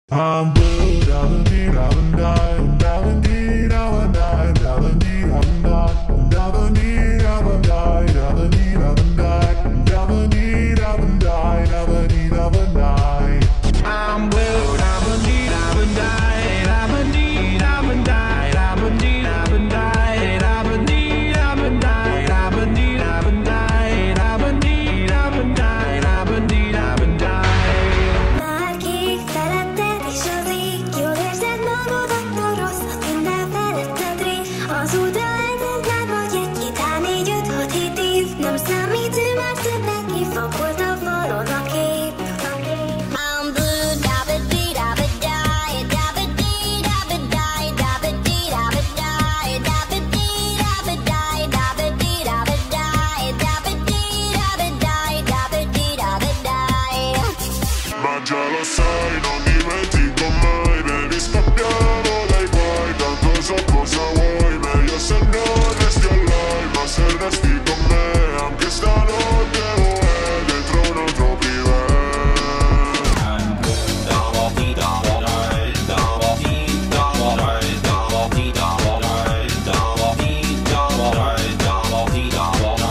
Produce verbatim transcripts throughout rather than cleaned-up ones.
I'm blue, diamond, diamond, diamond, diamond, diamond, diamond, diamond, diamond, diamond, diamond, diamond, diamond, diamond, diamond, diamond, diamond. I'm blue, diamond, diamond, diamond, diamond, diamond, diamond, diamond, diamond, diamond, diamond, diamond, diamond, diamond, diamond, diamond, diamond, diamond. Már kék feletted és az ég, jól érzed magad, attól rosszat minden feletted rég. Azóta eltelt már vagy egy-két, há, négy, öt, hat, hét év. Nem számít ő már többet, kifakolt a falon a kép. I'm blue, dabba-dee, dabba-die, dabba-dee, dabba-die, dabba-dee, dabba-die, dabba-dee, dabba-die, dabba-dee, dabba-die, dabba-dee, dabba-die, dabba-dee, dabba-die. Ma già lo sai, non dimentico mai, devi scappiamo dai guai, tanto so cosa vuoi, meglio se non resti online, ma se resti con me, anche stanotte vuoi, dentro un altro privé.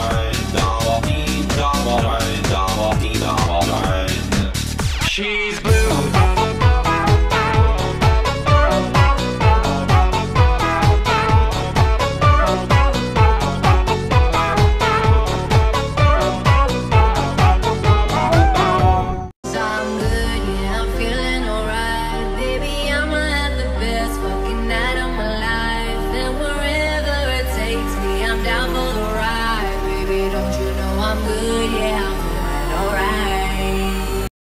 She's blue.